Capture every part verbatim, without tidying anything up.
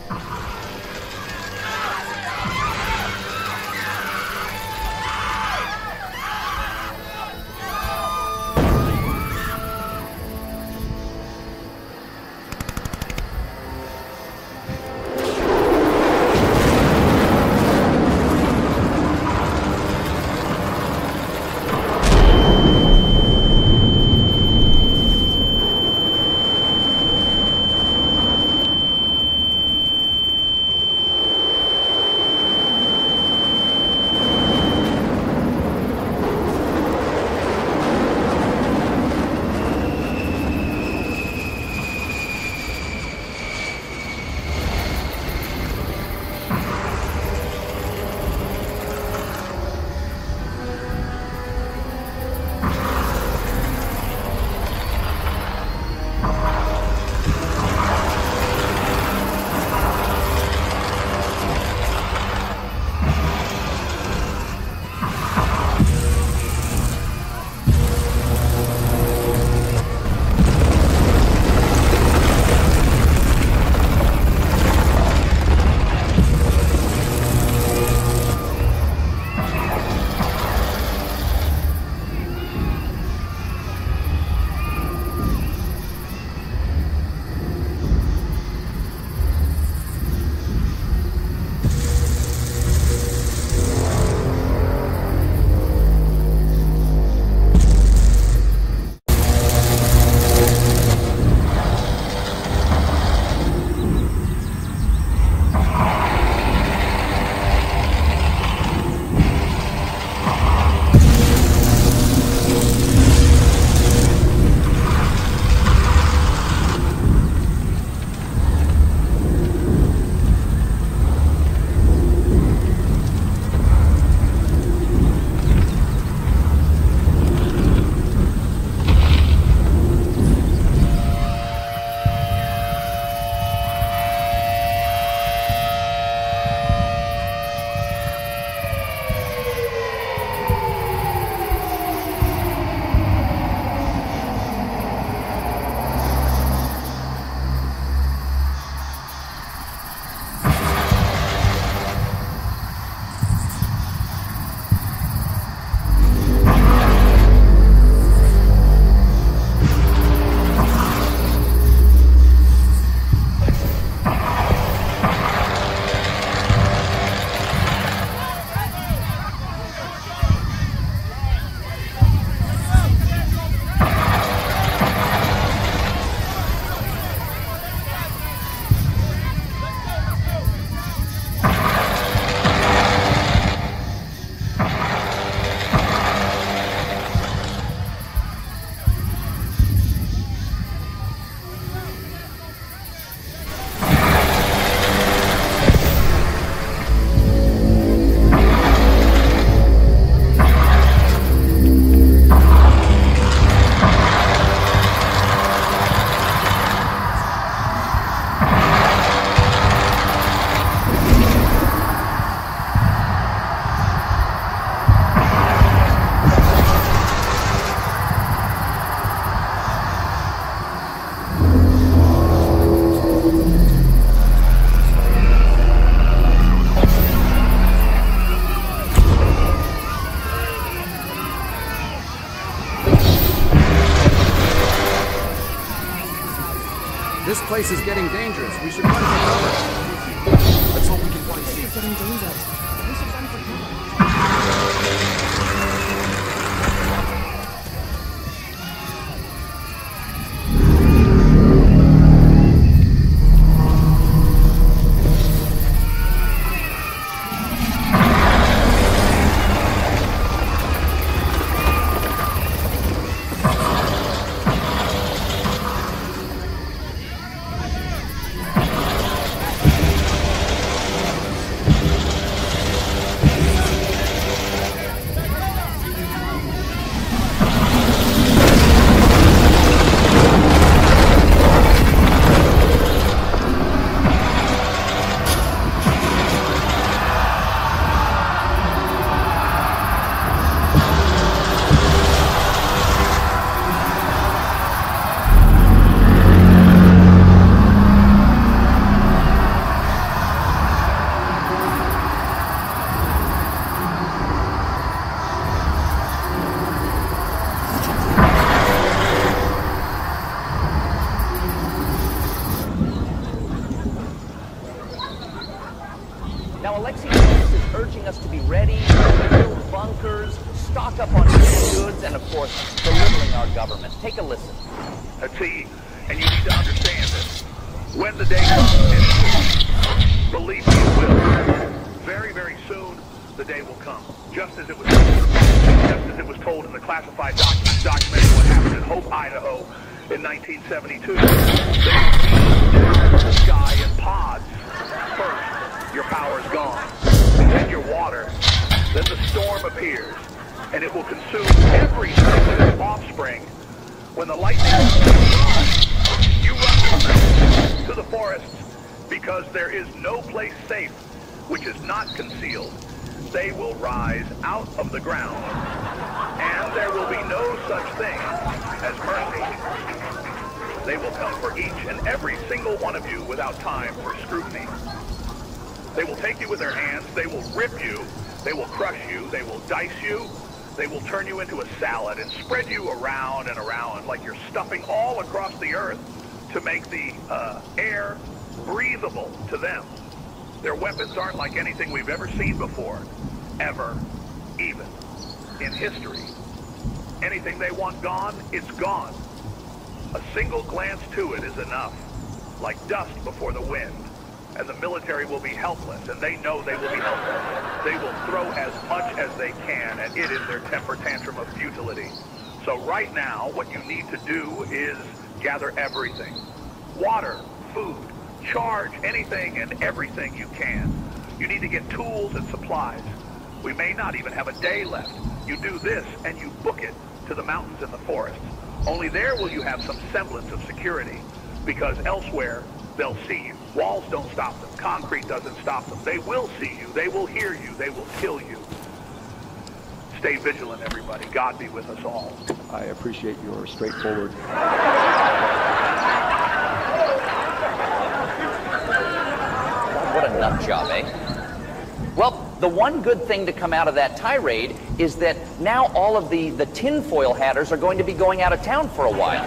This place is getting dangerous. We should run for cover. Let's hope we can find This is getting dangerous. We should run for cover. Now, Alexei Jonas is urging us to be ready, build bunkers, stock up on canned goods, and, of course, belittling our government. Take a listen. Uh, see, and you need to understand this. When the day comes, and it will, believe me, it will. Very, very soon, the day will come. Just as it was, just as it was told in the classified documents documenting what happened in Hope, Idaho, in nineteen seventy-two. They will the sky in pods. First, your power is gone. Then your water. Then the storm appears, and it will consume everything with its offspring. When the lightning comes, you run to the forests, because there is no place safe which is not concealed. They will rise out of the ground, and there will be no such thing as mercy. They will come for each and every single one of you without time for scrutiny. They will take you with their hands, they will rip you, they will crush you, they will dice you, they will turn you into a salad and spread you around and around like you're stuffing all across the earth to make the uh, air breathable to them. Their weapons aren't like anything we've ever seen before, ever, even, in history. Anything they want gone, it's gone. A single glance to it is enough, like dust before the wind. And the military will be helpless, and they know they will be helpless. They will throw as much as they can, and it is their temper tantrum of futility. So right now, what you need to do is gather everything. Water, food, charge anything and everything you can. You need to get tools and supplies. We may not even have a day left. You do this, and you book it to the mountains and the forests. Only there will you have some semblance of security, because elsewhere, they'll see you. Walls don't stop them. Concrete doesn't stop them. They will see you. They will hear you. They will kill you. Stay vigilant, everybody. God be with us all. I appreciate your straightforward. What a nut job, eh? Well, the one good thing to come out of that tirade is that now all of the, the tinfoil hatters are going to be going out of town for a while.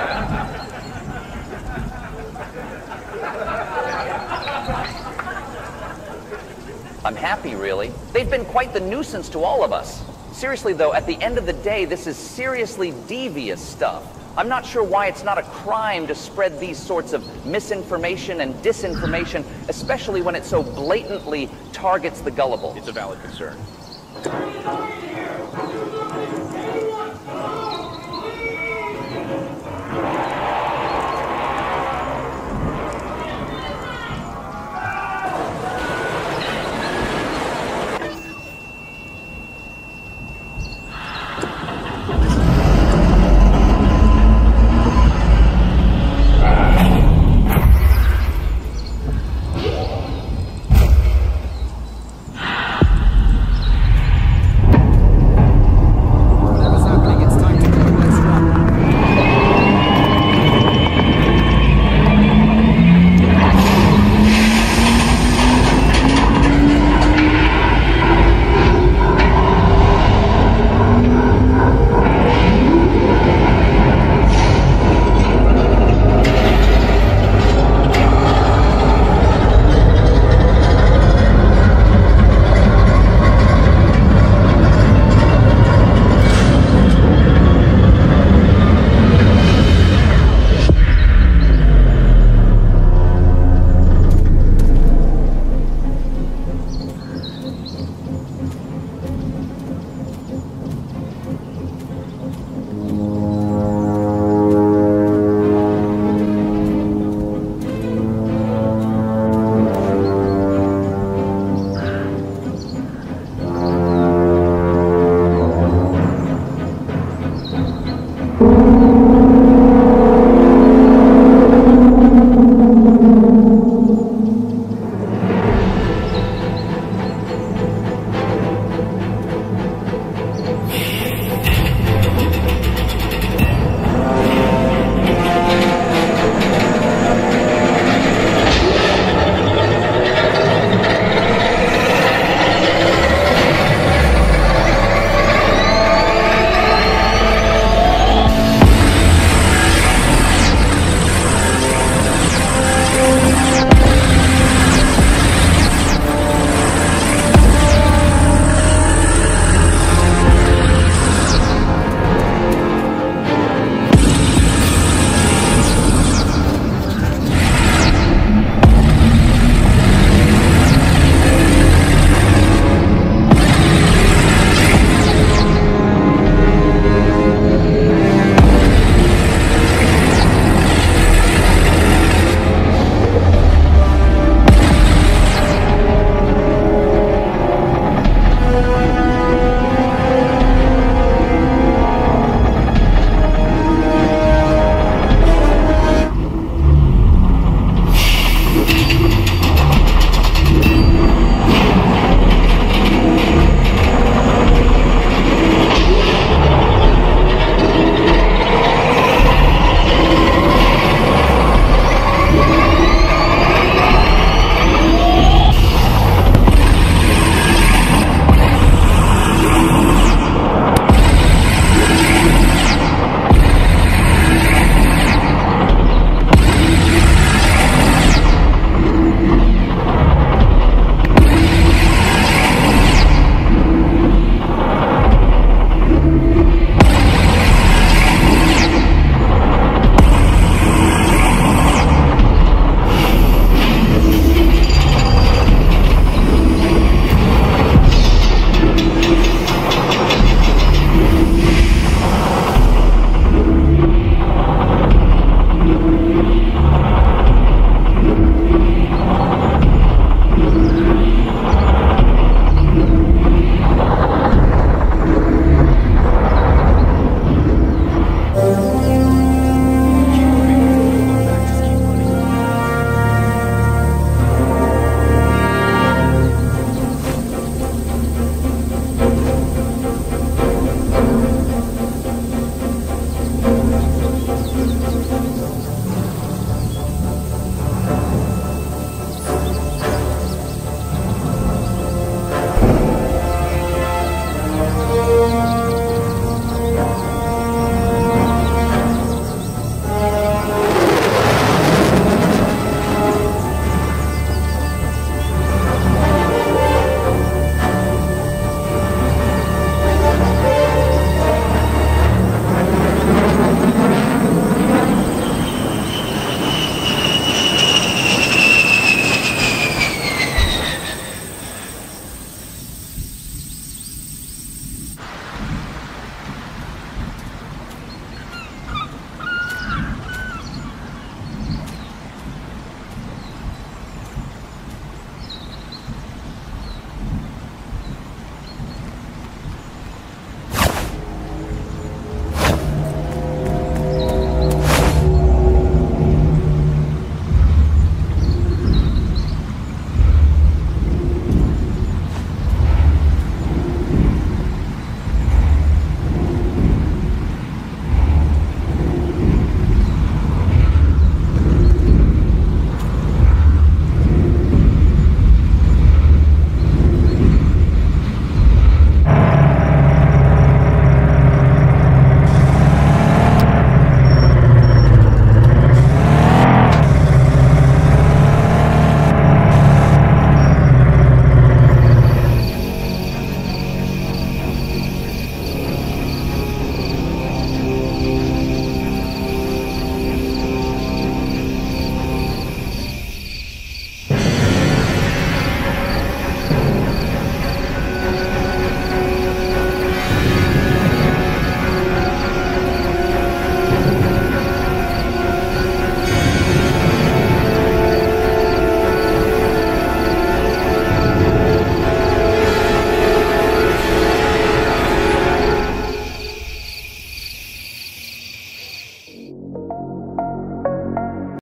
I'm happy, really. They've been quite the nuisance to all of us. Seriously, though, at the end of the day, this is seriously devious stuff. I'm not sure why it's not a crime to spread these sorts of misinformation and disinformation, especially when it so blatantly targets the gullible. It's a valid concern.